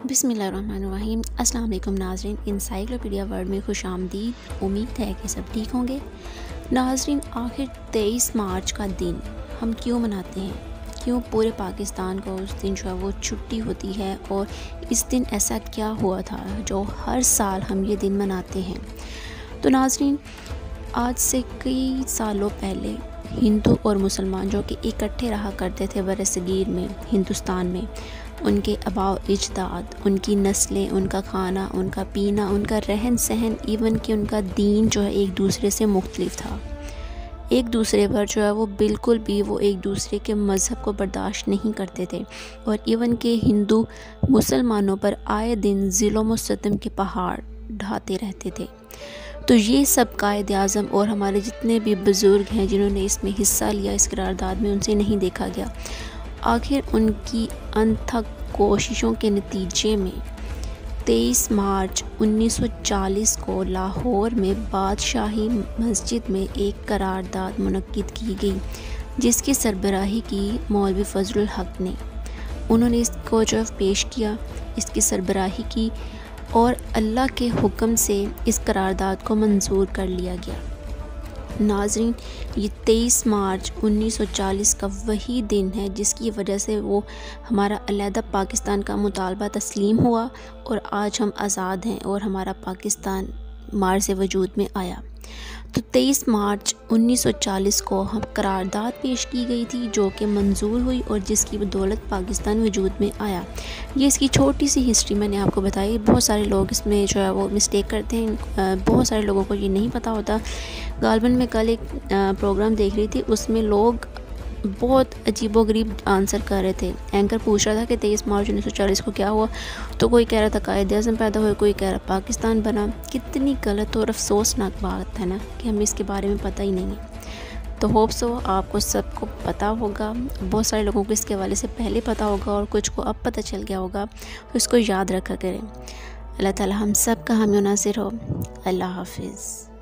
बिस्मिल्लाहिर्रहमानिर्रहीम। अस्सलाम वालेकुम नाज़रीन, इंसाइक्लोपीडिया वर्ल्ड में खुशामदीद। उम्मीद है कि सब ठीक होंगे। नाज़रीन, आखिर 23 मार्च का दिन हम क्यों मनाते हैं? क्यों पूरे पाकिस्तान को उस दिन जो है वो छुट्टी होती है, और इस दिन ऐसा क्या हुआ था जो हर साल हम ये दिन मनाते हैं? तो नाज़रीन, आज से कई सालों पहले हिंदू और मुसलमान जो कि इकट्ठे रहा करते थे बरसगीर में, हिंदुस्तान में, उनके आबाओ अजदाद, उनकी नस्लें, उनका खाना, उनका पीना, उनका रहन सहन, इवन कि उनका दीन जो है एक दूसरे से मुख्तलिफ था। एक दूसरे पर जो है वो बिल्कुल भी वो एक दूसरे के मज़हब को बर्दाश्त नहीं करते थे, और इवन के हिंदू मुसलमानों पर आए दिन ज़ुल्म व सितम के पहाड़ ढाते रहते थे। तो ये सब कायद-ए-आज़म और हमारे जितने भी बुज़ुर्ग हैं जिन्होंने इसमें हिस्सा लिया इस करारदाद में, उनसे नहीं देखा गया। आखिर उनकी अनथक कोशिशों के नतीजे में 23 मार्च 1940 को लाहौर में बादशाही मस्जिद में एक करारदाद मुनक्किद की गई, जिसकी सरबराही की मौलवी फजलुल हक ने। उन्होंने इसको जो पेश किया, इसकी सरबराही की, और अल्लाह के हुक्म से इस करारदाद को मंजूर कर लिया गया। नाज़रीन, ये 23 मार्च 1940 का वही दिन है जिसकी वजह से वो हमारा अलहदा पाकिस्तान का मुतालबा तस्लीम हुआ, और आज हम आज़ाद हैं और हमारा पाकिस्तान मार से वजूद में आया। तो 23 मार्च 1940 को हम करारदाद पेश की गई थी जो कि मंजूर हुई, और जिसकी बदौलत पाकिस्तान वजूद में आया। ये इसकी छोटी सी हिस्ट्री मैंने आपको बताई। बहुत सारे लोग इसमें जो है वो मिस्टेक करते हैं, बहुत सारे लोगों को ये नहीं पता होता। गालबन में कल एक प्रोग्राम देख रही थी, उसमें लोग बहुत अजीबोगरीब आंसर कर रहे थे। एंकर पूछ रहा था कि 23 मार्च 1940 को क्या हुआ, तो कोई कह रहा था कायद-ए-आज़म पैदा हुए, कोई कह रहा पाकिस्तान बना। कितनी गलत और अफसोसनाक बात है ना कि हमें इसके बारे में पता ही नहीं है। तो होप सो आपको सबको पता होगा। बहुत सारे लोगों को इसके हवाले से पहले पता होगा और कुछ को अब पता चल गया होगा, तो इसको याद रखा करें। अल्लाह ताला हम सब का हामी नासिर हो। अल्लाह हाफिज़।